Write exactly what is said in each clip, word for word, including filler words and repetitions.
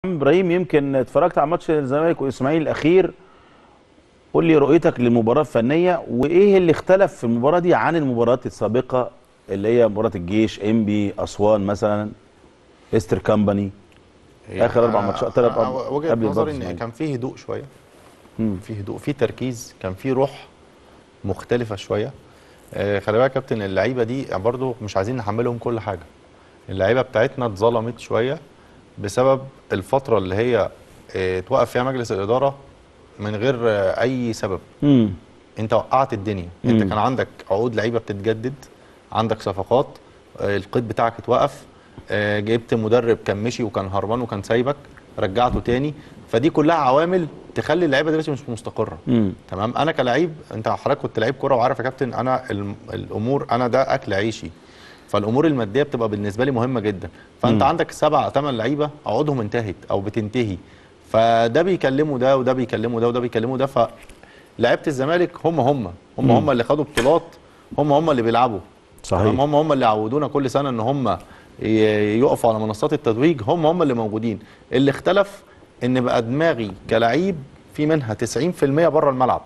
ابراهيم، يمكن اتفرجت على ماتش الزمالك والاسماعيلي الاخير. قول لي رؤيتك للمباراه الفنيه، وايه اللي اختلف في المباراه دي عن المباريات السابقه اللي هي مباراه الجيش، انبي، اسوان مثلا، استر كامباني، اخر اربع ماتشات ثلاث وجهه قبل نظري البطل. ان كان فيه هدوء شويه، امم في هدوء، في تركيز، كان في روح مختلفه شويه. آه خلي بالك يا كابتن، اللعيبه دي برضو مش عايزين نحملهم كل حاجه. اللعيبه بتاعتنا اتظلمت شويه بسبب الفتره اللي هي آه توقف فيها مجلس الاداره من غير آه اي سبب. امم انت وقعت الدنيا. مم. انت كان عندك عقود لعيبه بتتجدد، عندك صفقات، آه القيد بتاعك اتوقف، آه جبت مدرب كان مشي وكان هربان وكان سايبك، رجعته تاني. فدي كلها عوامل تخلي اللعيبه دلوقتي مش مستقره. مم. تمام. انا كلاعب، انت حضرتك كنت لعيب كوره وعارف يا كابتن، انا الامور، انا ده اكل عيشي، فالامور الماديه بتبقى بالنسبه لي مهمه جدا. فانت مم. عندك سبع ثمان لعيبه عقودهم انتهت او بتنتهي، فده بيكلموا ده وده بيكلموا ده وده بيكلموا ده. فلعيبه الزمالك هم هم هم هم اللي خدوا بطولات، هم هم اللي بيلعبوا. صحيح. تمام. هم هم اللي عودونا كل سنه ان هم يقفوا على منصات التتويج، هم هم اللي موجودين. اللي اختلف ان بقى دماغي كلاعب في منها تسعين في المية بره الملعب،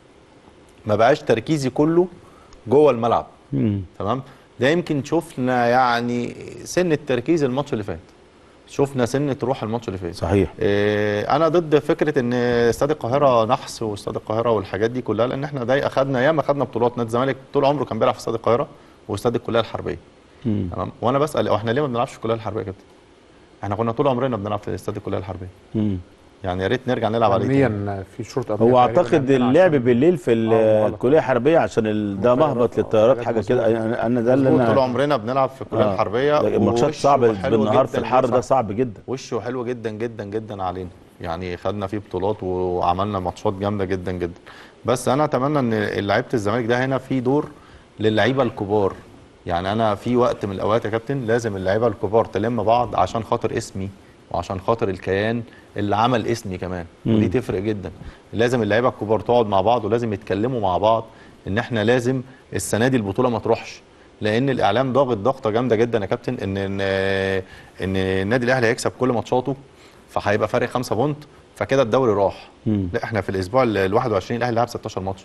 ما بقاش تركيزي كله جوه الملعب. مم. تمام. ده يمكن شفنا يعني سن التركيز الماتش اللي فات، شفنا سنه روح الماتش اللي فات. صحيح. إيه، انا ضد فكره ان استاد القاهره نحس واستاد القاهره والحاجات دي كلها، لان احنا ده اخذنا ياما اخذنا بطولات. نادي الزمالك طول عمره كان بيلعب في استاد القاهره واستاد الكليه الحربيه. مم. تمام. وانا بسال احنا ليه ما بنلعبش في الكليه الحربيه يا كابتن؟ احنا كنا طول عمرنا بنلعب في استاد الكليه الحربيه. مم. يعني يا ريت نرجع نلعب عليه تاني. امنيا في شروط امنيه. هو اعتقد اللعب بالليل في الكليه الحربيه عشان ال- ده مهبط للطيارات، حاجه كده. انا أنا ده اللي طول انا عمرنا بنلعب في الكليه آه. الحربيه. الماتشات صعبه بالنهار في الحر، ده صعب جدا. وشه حلو جدا جدا جدا علينا، يعني خدنا فيه بطولات وعملنا ماتشات جامده جدا جدا. بس انا اتمنى ان لعيبه الزمالك ده هنا في دور للعيبه الكبار. يعني انا في وقت من الاوقات يا كابتن لازم اللعيبه الكبار تلم بعض عشان خاطر اسمي وعشان خاطر الكيان اللي عمل اسمي كمان. مم. ودي تفرق جدا. لازم اللعيبه الكبار تقعد مع بعض ولازم يتكلموا مع بعض ان احنا لازم السنه دي البطوله ما تروحش، لان الاعلام ضاغط ضغطه جامده جدا يا كابتن ان ان ان النادي الاهلي هيكسب كل ماتشاته، فهيبقى فارق خمسة بونت، فكده الدوري راح. مم. لا، احنا في الاسبوع ال واحد وعشرين الاهلي لعب ستاشر ماتش،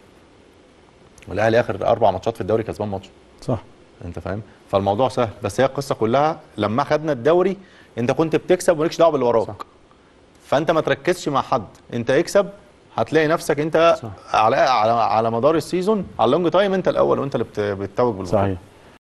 والاهلي اخر اربع ماتشات في الدوري كسبان ماتش. صح. انت فاهم؟ فالموضوع سهل. بس هي القصه كلها لما خدنا الدوري انت كنت بتكسب ومالكش دعوه باللي وراك. صح. فانت ما تركزش مع حد، انت اكسب، هتلاقي نفسك انت صح. على على على مدار السيزون على اللونج تايم انت الاول وانت اللي بتتوج بالبطوله. صحيح.